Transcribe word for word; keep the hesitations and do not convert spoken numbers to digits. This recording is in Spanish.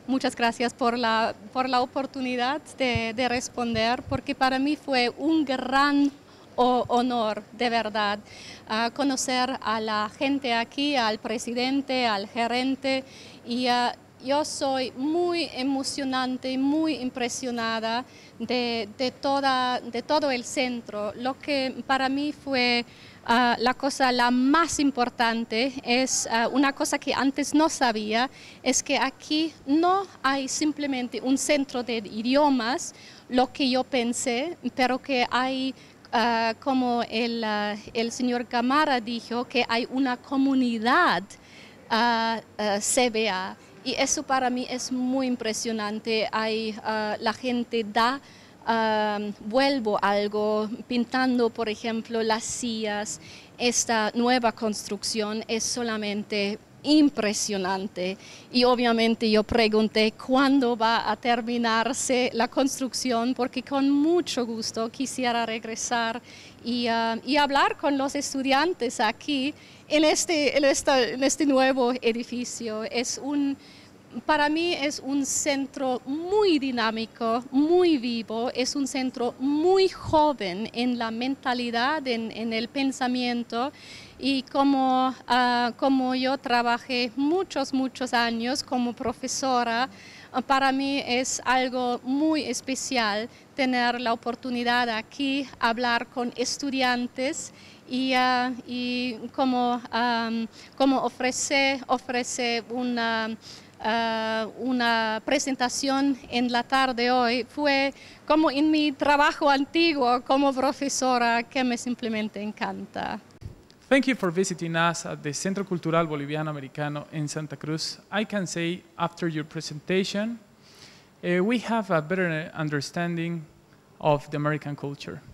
muchas gracias por la, por la oportunidad de, de responder, porque para mí fue un gran o honor, de verdad, uh, conocer a la gente aquí, al presidente, al gerente, y uh, yo soy muy emocionante y muy impresionada de, de, toda, de todo el centro. Lo que para mí fue uh, la cosa la más importante es uh, una cosa que antes no sabía, es que aquí no hay simplemente un centro de idiomas, lo que yo pensé, pero que hay Uh, como el, uh, el señor Gamarra dijo, que hay una comunidad uh, uh, C B A, y eso para mí es muy impresionante. Hay, uh, la gente da, uh, vuelvo algo, pintando, por ejemplo, las sillas. Esta nueva construcción es solamente impresionante, y obviamente yo pregunté cuándo va a terminarse la construcción, porque con mucho gusto quisiera regresar y, uh, y hablar con los estudiantes aquí en este, en, esta, en este nuevo edificio. Es un, para mí es un centro muy dinámico, muy vivo, es un centro muy joven en la mentalidad, en, en el pensamiento. Y como, uh, como yo trabajé muchos, muchos años como profesora, uh, para mí es algo muy especial tener la oportunidad aquí, hablar con estudiantes y, uh, y como, um, como ofrecer, ofrecer una, uh, una presentación en la tarde hoy. Fue como en mi trabajo antiguo como profesora, que me simplemente encanta. Thank you for visiting us at the Centro Cultural Boliviano Americano in Santa Cruz. I can say after your presentation, uh, we have a better understanding of the American culture.